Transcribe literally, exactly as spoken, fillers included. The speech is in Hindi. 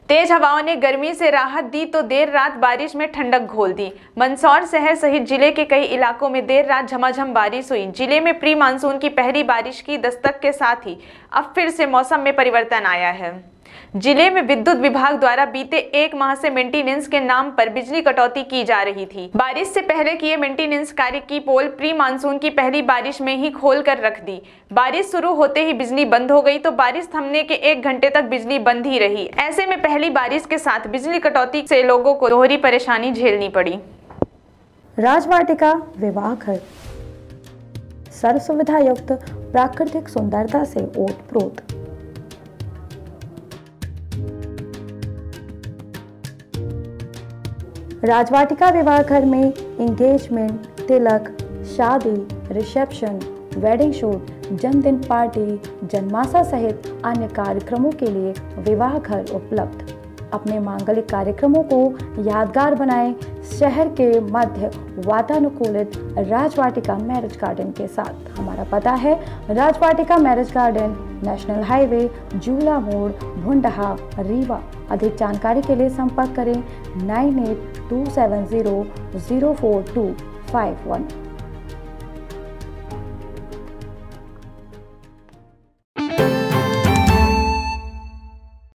तेज हवाओं ने गर्मी से राहत दी तो देर रात बारिश में ठंडक घोल दी। मंदसौर शहर सहित जिले के कई इलाकों में देर रात झमाझम बारिश हुई। जिले में प्री मानसून की पहली बारिश की दस्तक के साथ ही अब फिर से मौसम में परिवर्तन आया है। जिले में विद्युत विभाग द्वारा बीते एक माह से मेंटेनेंस के नाम पर बिजली कटौती की जा रही थी। बारिश से पहले किए मेंटेनेंस कार्य की पोल प्री मानसून की पहली बारिश में ही खोल कर रख दी। बारिश शुरू होते ही बिजली बंद हो गई तो बारिश थमने के एक घंटे तक बिजली बंद ही रही। ऐसे में पहली बारिश के साथ बिजली कटौती से लोगों को दोहरी परेशानी झेलनी पड़ी। राजवाटिका विवाह घर सर्व सुविधा युक्त प्राकृतिक सुंदरता से ओतप्रोत। राजवाटिका विवाह घर में एंगेजमेंट, तिलक, शादी, रिसेप्शन, वेडिंग शूट, जन्मदिन पार्टी, जन्माशा सहित अन्य कार्यक्रमों के लिए विवाह घर उपलब्ध। अपने मांगलिक कार्यक्रमों को यादगार बनाएं शहर के मध्य वातानुकूलित राजवाटिका मैरिज गार्डन के साथ। हमारा पता है Rajvatika marriage garden, national highway, Jula मोड़, भुंडहा, रीवा। अधिक जानकारी के लिए संपर्क करें nine eight two seven zero zero four two five one.